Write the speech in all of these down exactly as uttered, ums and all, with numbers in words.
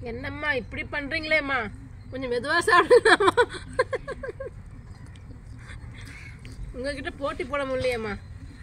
என்னம்மா இப்படி பண்றீங்களேம்மா, கொஞ்சம் மெதுவா சாப்பிடலாமா? உங்ககிட்ட போட்டி போட முடியலையேம்மா.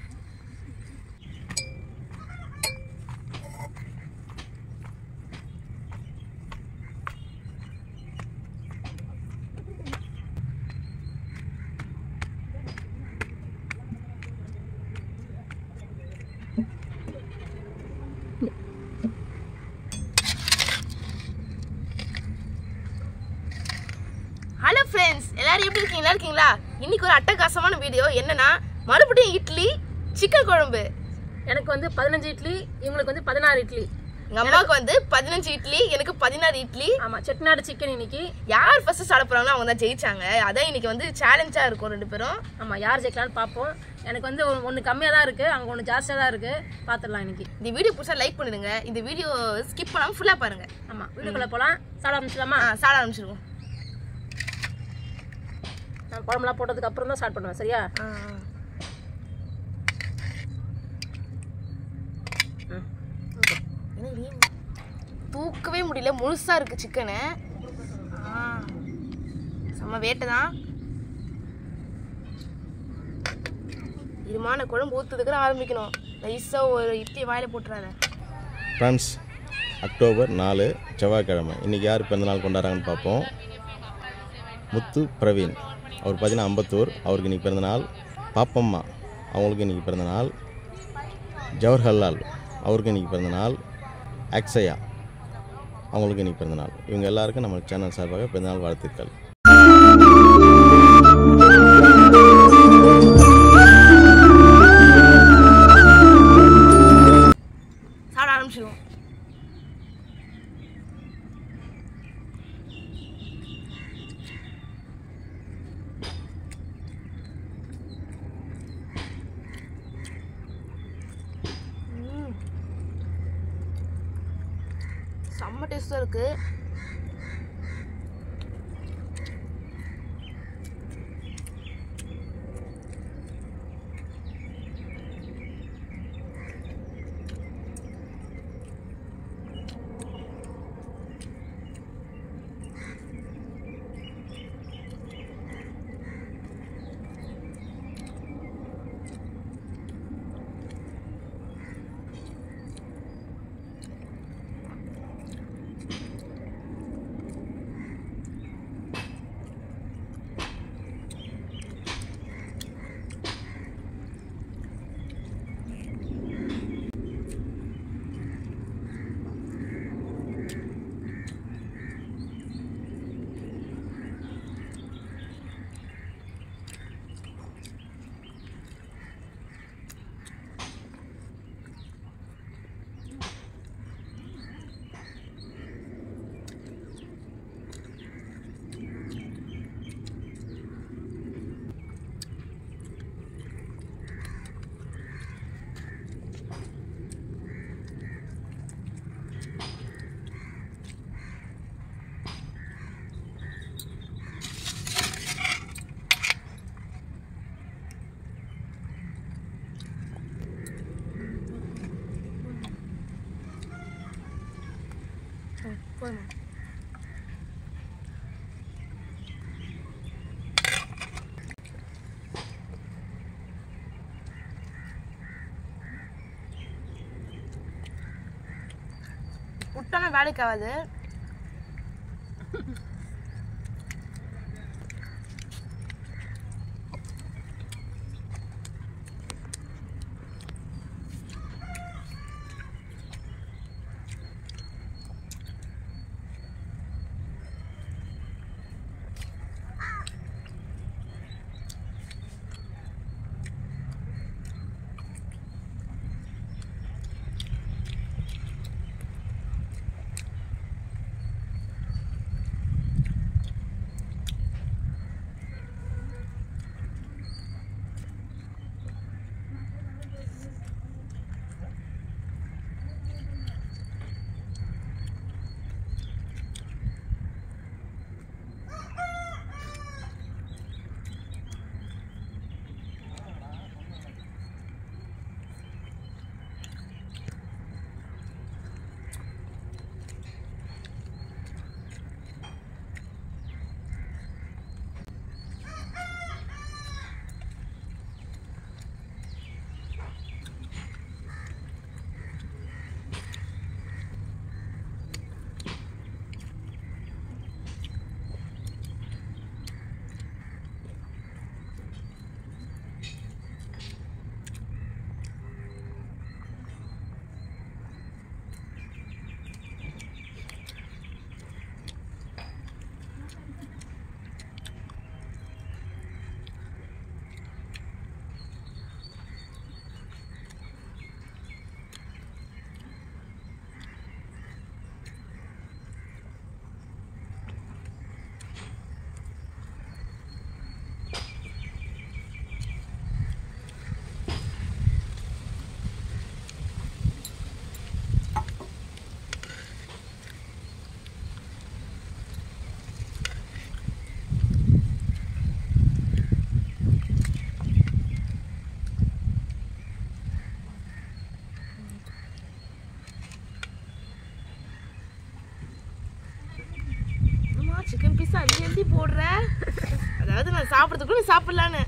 ஹலோ ஃப்ரெண்ட்ஸ், எல்லாரும் எப்படி இருக்கீங்க? நல்லா இருக்கீங்களா? இன்னைக்கு ஒரு அட்டகாசமான வீடியோ. என்னன்னா, மறுபடியும் இட்லி சிக்கன் குழம்பு. எனக்கு வந்து பதினஞ்சு இட்லி, இவங்களுக்கு வந்து பதினாறு இட்லி. எங்க அம்மாவுக்கு வந்து பதினஞ்சு இட்லி, எனக்கு பதினாறு இட்லி. ஆமா, செட்டிநாடு சிக்கன். இன்னைக்கு யார் ஃபர்ஸ்ட் சாப்பிட போறாங்களோ அவங்க தான் ஜெயிச்சாங்க. அதான் இன்னைக்கு வந்து சேலஞ்சா இருக்கும் ரெண்டு பேரும். ஆமா, யார் ஜெயிக்கலாம்னு பார்ப்போம். எனக்கு வந்து ஒன்று கம்மியாக தான் இருக்கு, அங்கே ஒன்று ஜாஸ்தியாக தான் இருக்கு. பார்த்துடலாம் இன்னைக்கு. இந்த வீடியோ புதுசாக லைக் பண்ணிடுங்க. இந்த வீடியோ ஸ்கிப் பண்ணாமல் ஃபுல்லாக பாருங்க. ஆமா, வீடியோக்குள்ள போகலாம். சாப்பிட ஆரம்பிச்சிடலாமா? ஆ, சாப்பிட ஆரம்பிச்சிருவோம். நான் குழம்புலாம் போட்டதுக்கு அப்புறம் தான் ஸ்டார்ட் பண்ணுவேன், சரியா? தூக்கவே முடியல, முழுசா இருக்கு சிக்கனு. செம்ம வேட்டை தான். இருமான குழம்பு ஊற்றுறதுக்கு ஆரம்பிக்கணும். நைஸாக ஒரு இட்லி வாயில போட்டுறாத. ஃப்ரெண்ட்ஸ், அக்டோபர் நாலு செவ்வாய்க்கிழமை. இன்றைக்கி யார் பிறந்தநாள் கொண்டாடுறாங்கன்னு பார்ப்போம். முத்து பிரவீன், அவர் பார்த்தீங்கன்னா அம்பத்தூர், அவருக்கு இன்றைக்கி பிறந்தநாள். பாப்பம்மா, அவங்களுக்கு இன்றைக்கி பிறந்தநாள். ஜவஹர்லால், அவருக்கு இன்றைக்கி பிறந்தநாள். அக்ஷயா, அவங்களுக்கு இன்றைக்கி பிறந்தநாள். இவங்க எல்லாருக்கும் நம்ம சேனல் சார்பாக பிறந்தநாள் வாழ்த்துக்கள். சாப்பிட ஆரம்பிச்சிடுவோம். செம்ம டேஸ்டாக இருக்கு. போதுமா? விட்டானா வேலைக்கு ஆகாது. சிக்கன் பீஸ் அள்ளி அள்ளி போடுற. அதாவது நான் சாப்பிட்றதுக்குள்ள நீ சாப்பிடலான்னு.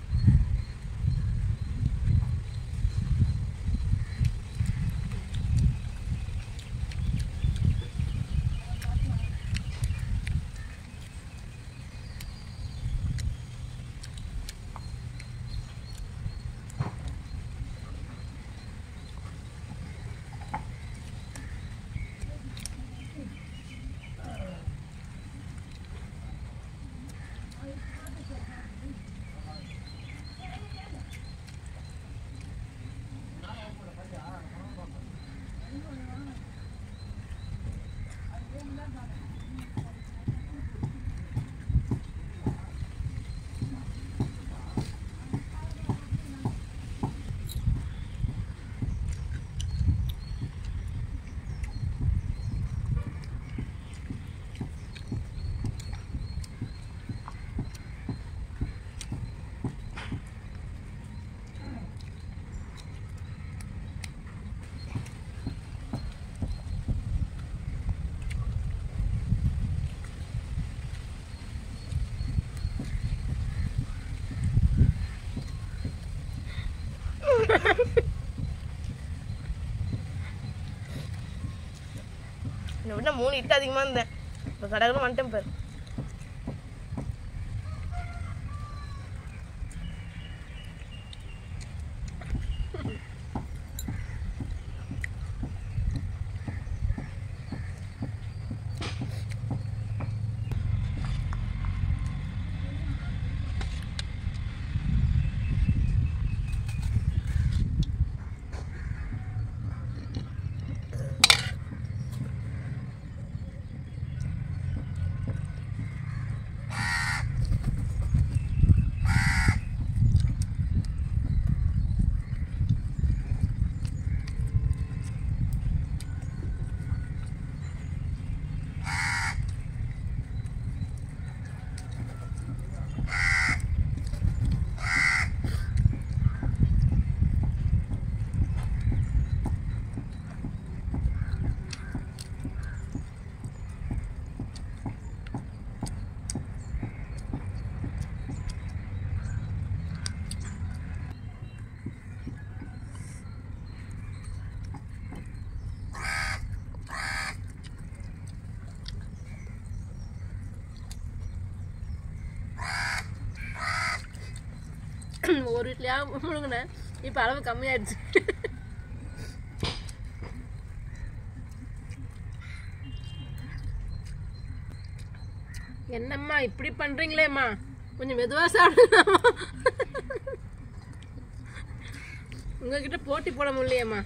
என்னை விட மூணு இட்டு அதிகமாக இருந்தேன். இப்போ கடவுளும் வந்துட்டேன் பாரு. ஒரு வீட்லயா முழுங்கினேன். இப்போ அளவு கம்மியாயிடுச்சு. என்னம்மா இப்படி பண்றீங்களேம்மா, கொஞ்சம் மெதுவா சாப்பிடலாமா? உங்ககிட்ட போட்டி போட முடியலையேம்மா.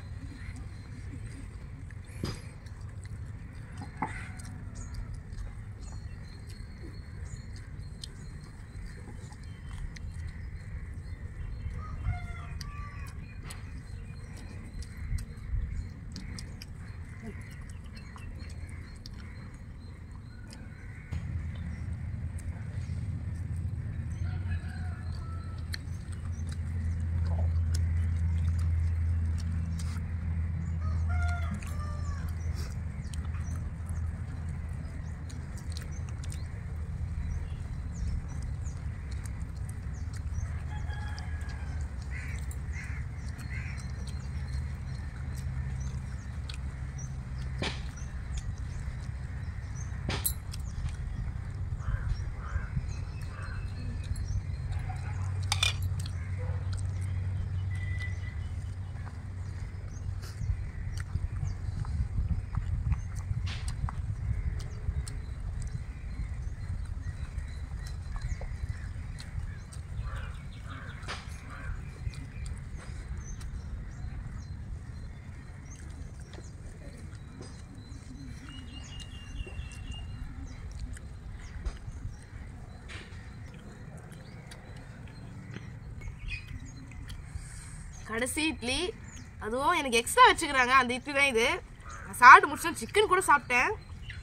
கடைசி இட்லி, அதுவும் எனக்கு எக்ஸ்ட்ரா வச்சுக்கிறாங்க. அந்த இட்லி தான் இது. நான் சாப்பிட்டு முடிச்சேன். சிக்கன் கூட சாப்பிட்டேன்.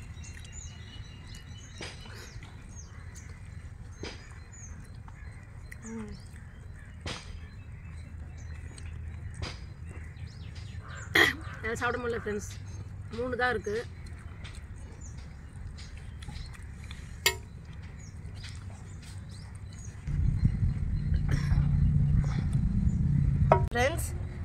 சாப்பிட முடியல ஃப்ரெண்ட்ஸ், மூணு தான் இருக்கு.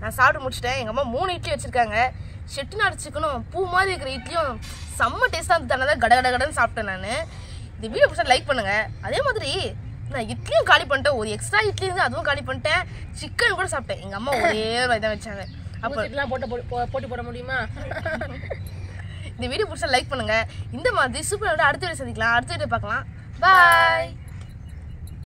நான் சாப்பிட்டு முடிச்சிட்டேன். எங்கள் அம்மா மூணு இட்லி வச்சுருக்காங்க. செட்டிநாடு சிக்கனும் பூ மாதிரி இருக்கிற இட்லியும் செம்ம டேஸ்ட்டாக இருந்து தானே கட கட கடன்னு சாப்பிட்டேன் நான். இந்த வீடியோ பிடிச்சா லைக் பண்ணுங்கள். அதே மாதிரி நான் இட்லியும் காலி பண்ணிட்டேன். ஒரு எக்ஸ்ட்ரா இட்லி இருந்து அதுவும் காலி பண்ணிட்டேன். சிக்கன் கூட சாப்பிட்டேன். எங்கள் அம்மா ஒரே ஒரு இதாக வச்சாங்க. அப்போ இதெல்லாம் போட்டு போட்டி போட முடியுமா? இந்த வீடியோ பிடிச்சா லைக் பண்ணுங்கள். இந்த மாதிரி சூப்பராக அடுத்த வீடியோ சந்திக்கலாம். அடுத்த வீடியோ பார்க்கலாம். பாய்.